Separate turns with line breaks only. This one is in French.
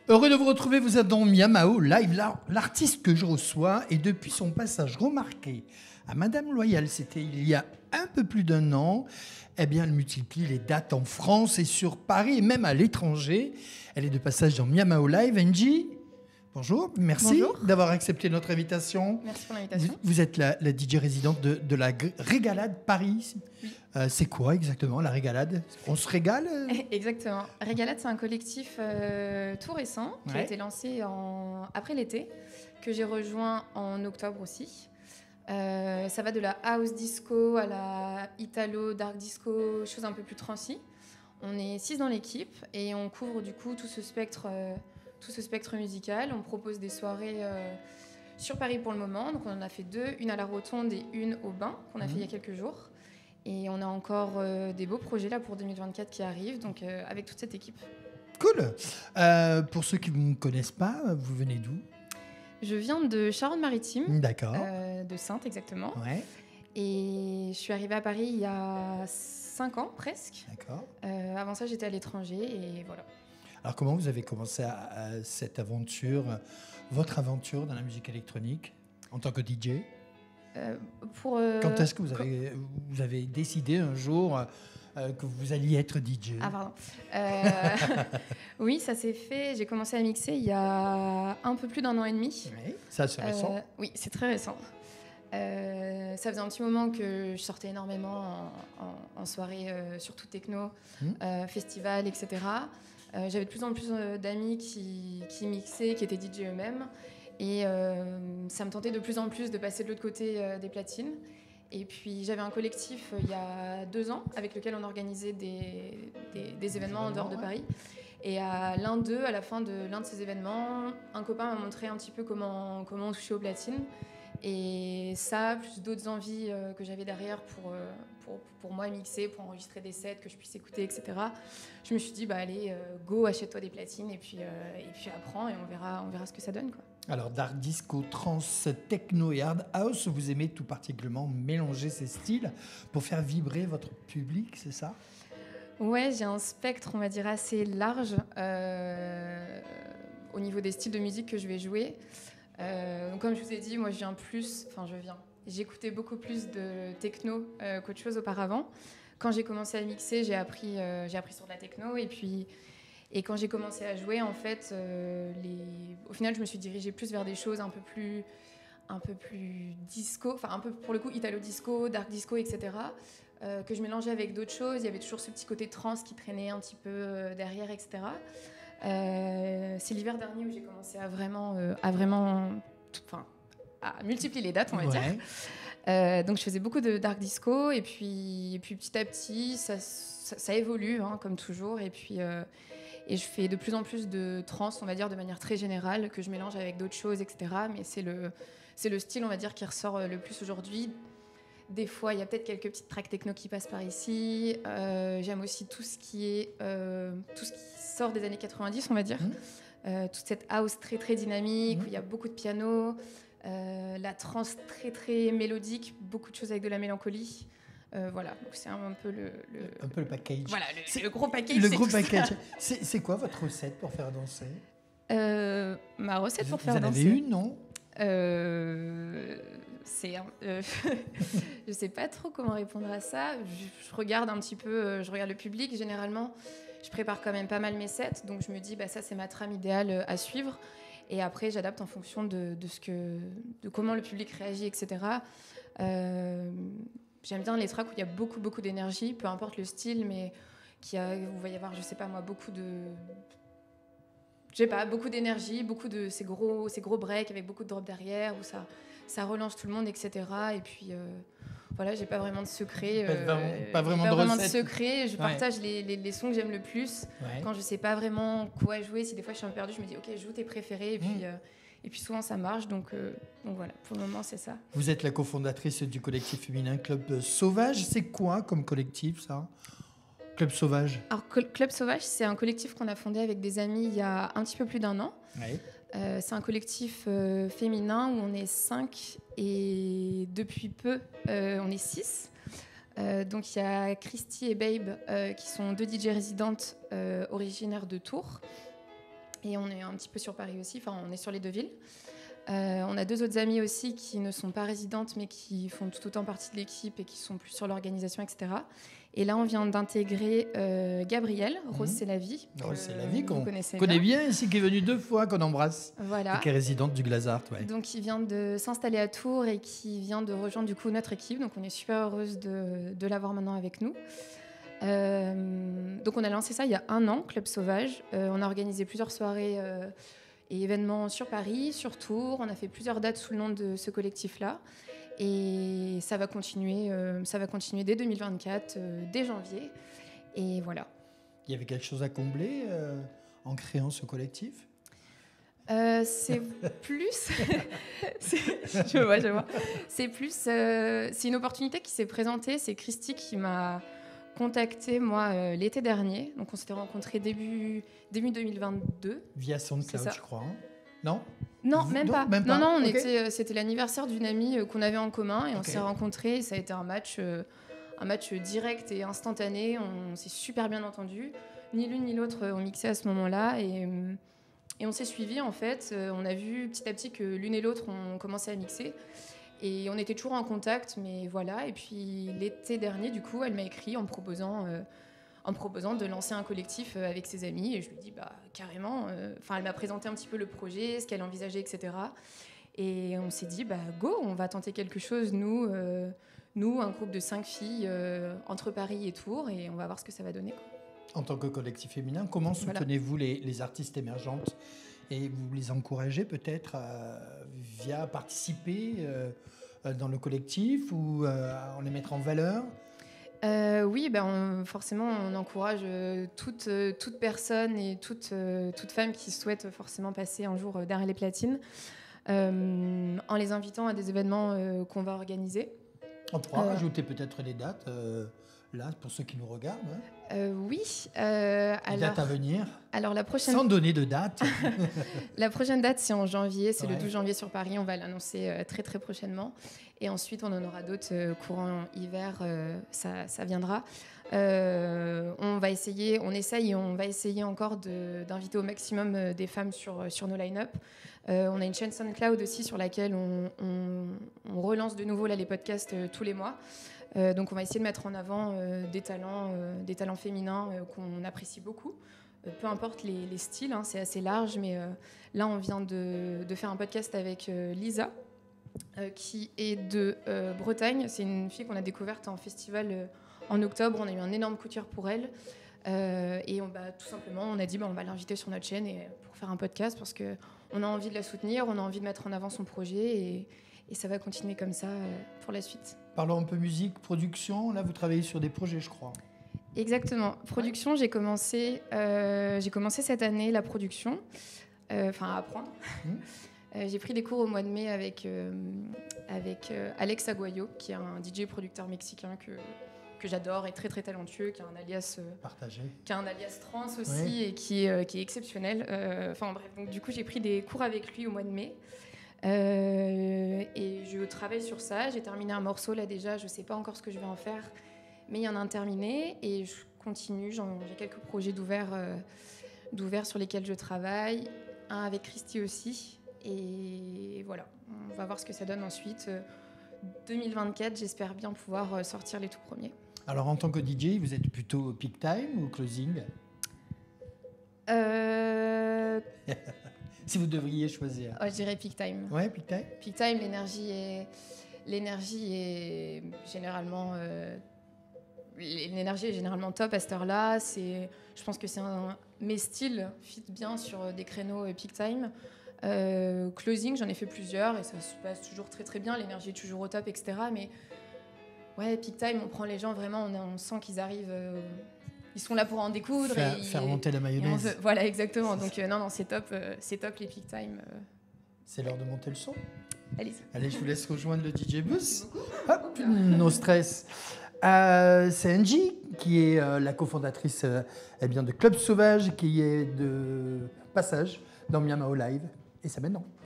Heureux de vous retrouver, vous êtes dans Miamao Live. L'artiste que je reçois et depuis son passage remarqué à Madame Loyal, c'était il y a un peu plus d'un an, eh bien, elle multiplie les dates en France et sur Paris et même à l'étranger. Elle est de passage dans Miamao Live. Angie, bonjour, merci d'avoir accepté notre invitation.
Merci pour l'invitation.
Vous êtes la DJ résidente de la Régalade Paris.
Oui.
C'est quoi exactement la Régalade? On se régale?
Exactement. Régalade, c'est un collectif tout récent qui a été lancé après l'été, que j'ai rejoint en octobre aussi. Ça va de la house disco à la italo, dark disco, choses un peu plus transi. On est 6 dans l'équipe et on couvre du coup tout ce spectre musical. On propose des soirées sur Paris pour le moment. Donc on en a fait 2, une à la Rotonde et une au Bain qu'on a fait il y a quelques jours. Et on a encore des beaux projets là pour 2024 qui arrivent, donc avec toute cette équipe.
Cool. Pour ceux qui ne me connaissent pas, vous venez d'où?
Je viens de Charente-Maritime.
D'accord.
De Saintes exactement.
Ouais.
Et je suis arrivée à Paris il y a 5 ans presque.
D'accord.
Avant ça, j'étais à l'étranger et voilà.
Alors comment vous avez commencé cette aventure, votre aventure dans la musique électronique en tant que DJ? Quand est-ce que vous avez décidé un jour que vous alliez être DJ?
Ah pardon. Oui, ça s'est fait. J'ai commencé à mixer il y a un peu plus d'1 an et demi.
Oui, ça c'est récent.
Oui, c'est très récent. Ça faisait un petit moment que je sortais énormément en soirée, surtout techno, festival, etc. J'avais de plus en plus d'amis qui mixaient, qui étaient DJ eux-mêmes. Et ça me tentait de plus en plus de passer de l'autre côté des platines. Et puis j'avais un collectif il y a 2 ans avec lequel on organisait des événements en dehors de Paris. Et à la fin de l'un de ces événements, un copain m'a montré un petit peu comment on touchait aux platines. Et ça, plus d'autres envies que j'avais derrière pour moi mixer, pour enregistrer des sets, que je puisse écouter, etc. Je me suis dit, allez, go, achète-toi des platines et puis apprends et on verra ce que ça donne, quoi.
Alors, dark disco, trans, techno et hard house, vous aimez tout particulièrement mélanger ces styles pour faire vibrer votre public, c'est ça?
Ouais, j'ai un spectre, on va dire, assez large au niveau des styles de musique que je vais jouer. Donc comme je vous ai dit, moi j'écoutais beaucoup plus de techno qu'autre chose auparavant. Quand j'ai commencé à mixer, j'ai appris sur de la techno et quand j'ai commencé à jouer, en fait, au final, je me suis dirigée plus vers des choses un peu plus disco, enfin un peu pour le coup italo disco, dark disco, etc. Que je mélangeais avec d'autres choses. Il y avait toujours ce petit côté trance qui traînait un petit peu derrière, etc. C'est l'hiver dernier où j'ai commencé à multiplier les dates, on va dire. Donc je faisais beaucoup de dark disco et puis petit à petit ça évolue, comme toujours, et je fais de plus en plus de trance, on va dire, de manière très générale, que je mélange avec d'autres choses, etc. Mais c'est le style, on va dire, qui ressort le plus aujourd'hui. Des fois, il y a peut-être quelques petites tracks techno qui passent par ici. J'aime aussi tout ce qui sort des années 90, on va dire. Toute cette house très, très dynamique, où il y a beaucoup de piano, la trance très, très mélodique, beaucoup de choses avec de la mélancolie. Voilà, donc c'est un peu
le package.
Voilà, le gros package.
Le gros package. C'est quoi votre recette pour faire danser?
Ma recette pour faire danser.
Vous en avez une, non?
Je sais pas trop comment répondre à ça. Je regarde un petit peu, je regarde le public. Généralement, je prépare quand même pas mal mes sets, donc je me dis ça c'est ma trame idéale à suivre. Et après, j'adapte en fonction de comment le public réagit, etc. J'aime bien les tracks où il y a beaucoup, beaucoup d'énergie, peu importe le style, mais où il va y avoir, je sais pas moi, beaucoup d'énergie, beaucoup de ces gros breaks avec beaucoup de drop derrière, où ça relance tout le monde, etc. Et puis voilà, j'ai pas vraiment de secret.
Pas vraiment de
secret. Je partage les sons que j'aime le plus. Ouais. Quand je sais pas vraiment quoi jouer, si des fois je suis un peu perdue, je me dis ok, joue tes préférés. Et puis souvent ça marche, donc voilà, pour le moment c'est ça.
Vous êtes la cofondatrice du collectif féminin Club Sauvage. C'est quoi comme collectif, ça? Club Sauvage.
Alors Club Sauvage, c'est un collectif qu'on a fondé avec des amis il y a un petit peu plus d'1 an. Ouais. C'est un collectif féminin où on est 5 et depuis peu on est 6. Donc il y a Christy et Babe qui sont 2 DJ résidentes originaires de Tours. Et on est un petit peu sur Paris aussi, enfin on est sur les deux villes. On a 2 autres amies aussi qui ne sont pas résidentes mais qui font tout autant partie de l'équipe et qui sont plus sur l'organisation, etc. Et là, on vient d'intégrer Gabrielle, Rose c'est la vie.
Rose c'est la vie qu'on
connaît
bien ici, qui est venue 2 fois, qu'on embrasse.
Voilà.
Et qui est résidente du Glazart. Ouais.
Donc, qui vient de s'installer à Tours et qui vient de rejoindre du coup notre équipe. Donc, on est super heureuse de l'avoir maintenant avec nous. Donc, on a lancé ça il y a 1 an, Club Sauvage. On a organisé plusieurs soirées et événements sur Paris, sur Tours. On a fait plusieurs dates sous le nom de ce collectif-là. Et ça va continuer dès 2024, dès janvier. Et voilà.
Il y avait quelque chose à combler en créant ce collectif ?
C'est plus... je vois. C'est plus... c'est une opportunité qui s'est présentée. C'est Christy qui m'a contactée, moi, l'été dernier. Donc, on s'était rencontrés début 2022.
Via SoundCloud, je crois. Hein. Non ?
Non, même pas. Non,
Okay.
C'était l'anniversaire d'une amie qu'on avait en commun et on s'est rencontrés. Ça a été un match direct et instantané. On s'est super bien entendus. Ni l'une ni l'autre ont mixé à ce moment-là et on s'est suivis en fait. On a vu petit à petit que l'une et l'autre ont commencé à mixer et on était toujours en contact, mais voilà. Et puis l'été dernier, du coup, elle m'a écrit en me proposant de lancer un collectif avec ses amis. Et je lui dis, carrément. Elle m'a présenté un petit peu le projet, ce qu'elle envisageait, etc. Et on s'est dit, go, on va tenter quelque chose, nous, un groupe de 5 filles entre Paris et Tours, et on va voir ce que ça va donner.
En tant que collectif féminin, comment soutenez-vous les artistes émergentes ? Et vous les encouragez peut-être via participer dans le collectif ou en les mettre en valeur ?
Oui, forcément, on encourage toute personne et toute femme qui souhaite forcément passer un jour derrière les platines en les invitant à des événements qu'on va organiser.
On pourra rajouter peut-être les dates là pour ceux qui nous regardent. Hein.
Oui.
Les dates à venir.
Alors la prochaine.
Sans donner de date.
La prochaine date, c'est en janvier. C'est le 12 janvier sur Paris. On va l'annoncer très très prochainement. Et ensuite, on en aura d'autres courant hiver. Ça viendra. On va essayer encore d'inviter au maximum des femmes sur nos line-up. On a une chaîne SoundCloud aussi sur laquelle on relance de nouveau les podcasts tous les mois. Donc on va essayer de mettre en avant des talents féminins qu'on apprécie beaucoup. Peu importe les styles, hein, c'est assez large, mais là on vient de faire un podcast avec Lisa, qui est de Bretagne. C'est une fille qu'on a découverte en festival en octobre. On a eu un énorme coup de cœur pour elle. Et tout simplement, on a dit on va l'inviter sur notre chaîne pour faire un podcast parce qu'on a envie de la soutenir, on a envie de mettre en avant son projet et ça va continuer comme ça pour la suite.
Parlons un peu musique, production. Là, vous travaillez sur des projets, je crois.
Exactement. Production, j'ai commencé cette année la production, à apprendre. J'ai pris des cours au mois de mai avec Alex Aguayo, qui est un DJ producteur mexicain que j'adore et très très talentueux, qui a un alias
partagé,
qui a un alias trans aussi et qui est exceptionnel. Donc du coup j'ai pris des cours avec lui au mois de mai. Et je travaille sur ça. J'ai terminé un morceau là déjà. Je sais pas encore ce que je vais en faire, mais il y en a un terminé et je continue. J'ai quelques projets d'ouverts sur lesquels je travaille. Un avec Christy aussi. Et voilà, on va voir ce que ça donne ensuite. 2024, j'espère bien pouvoir sortir les tout premiers.
Alors, en tant que DJ, vous êtes plutôt peak time ou closing ? Si vous devriez choisir.
Je dirais peak time.
Ouais, peak time.
Peak time, l'énergie est généralement... L'énergie est généralement top à cette heure-là. Je pense que mes styles fit bien sur des créneaux peak time. Closing, j'en ai fait plusieurs et ça se passe toujours très très bien, l'énergie est toujours au top, etc. Mais ouais, peak time, on prend les gens vraiment, on sent qu'ils arrivent, ils sont là pour en découdre.
Faire monter la mayonnaise.
Voilà, exactement. Donc non, c'est top les peak time.
C'est l'heure de monter le son.
Allez,
je vous laisse rejoindre le DJ Bus. Hop, no stress. C'est Angie qui est la cofondatrice de Club Sauvage, qui est de passage dans Miamao Live. Et c'est maintenant.